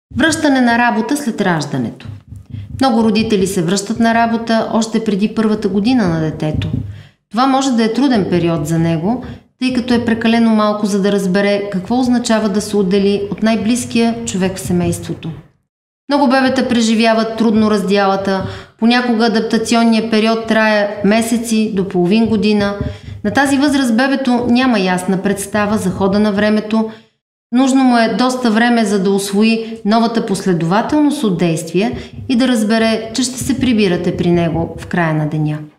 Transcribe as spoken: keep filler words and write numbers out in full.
Връщане на работа след раждането. Много родители се връщат на работа още преди първата година на детето. Това може да е труден период за него, тъй като е прекалено малко, за да разбере какво означава да се отдели от най-близкия човек в семейството. Много бебета преживяват трудно раздялата, понякога адаптационният период трае месеци до половин година. На тази възраст бебето няма ясна представа за хода на времето. Нужно му е доста време, за да усвои новата последователност от действия и да разбере, че ще се прибирате при него в края на деня.